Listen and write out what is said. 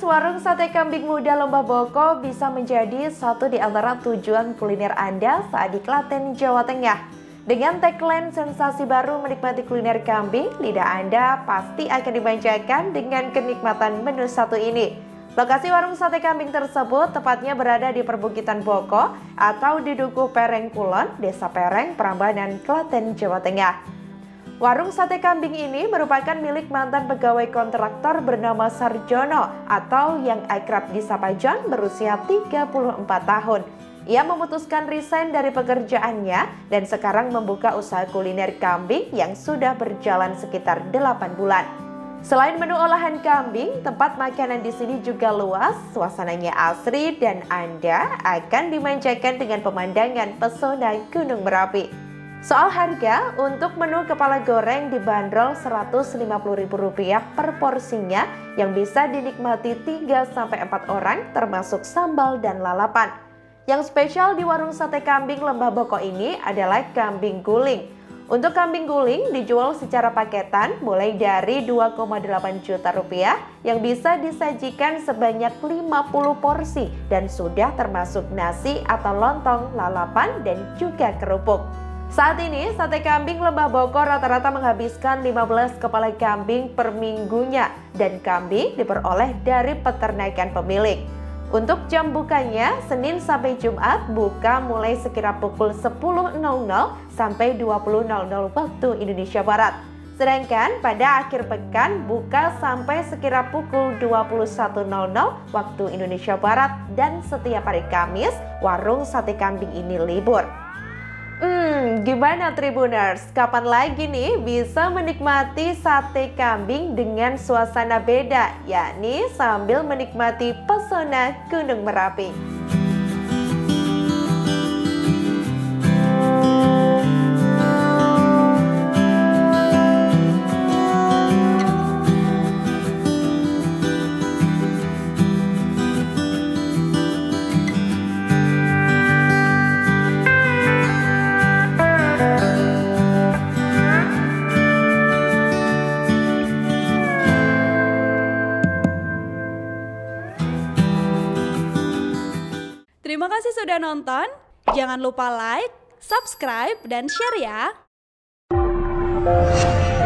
warung sate kambing muda Lembah Boko bisa menjadi satu di antara tujuan kuliner Anda saat di Klaten, Jawa Tengah. Dengan tagline sensasi baru menikmati kuliner kambing, lidah Anda pasti akan dimanjakan dengan kenikmatan menu satu ini. Lokasi warung sate kambing tersebut tepatnya berada di perbukitan Boko atau di Dukuh Pereng Kulon, Desa Pereng, Prambanan, Klaten, Jawa Tengah. Warung sate kambing ini merupakan milik mantan pegawai kontraktor bernama Sarjono atau yang akrab disapa John berusia 34 tahun. Ia memutuskan resign dari pekerjaannya dan sekarang membuka usaha kuliner kambing yang sudah berjalan sekitar 8 bulan. Selain menu olahan kambing, tempat makanan di sini juga luas, suasananya asri dan Anda akan dimanjakan dengan pemandangan pesona Gunung Merapi. Soal harga, untuk menu kepala goreng dibanderol Rp150.000 per porsinya yang bisa dinikmati 3-4 orang termasuk sambal dan lalapan. Yang spesial di warung sate kambing Lembah Boko ini adalah kambing guling. Untuk kambing guling dijual secara paketan mulai dari Rp2,8 juta yang bisa disajikan sebanyak 50 porsi dan sudah termasuk nasi atau lontong, lalapan dan juga kerupuk. Saat ini, sate kambing Lembah Boko rata-rata menghabiskan 15 kepala kambing per minggunya dan kambing diperoleh dari peternakan pemilik. Untuk jam bukanya, Senin sampai Jumat buka mulai sekira pukul 10.00 sampai 20.00 waktu Indonesia Barat. Sedangkan pada akhir pekan buka sampai sekira pukul 21.00 waktu Indonesia Barat dan setiap hari Kamis, warung sate kambing ini libur. Gimana Tribuners? Kapan lagi nih bisa menikmati sate kambing dengan suasana beda, yakni sambil menikmati pesona Gunung Merapi? Terima kasih sudah nonton. Jangan lupa like, subscribe, dan share ya.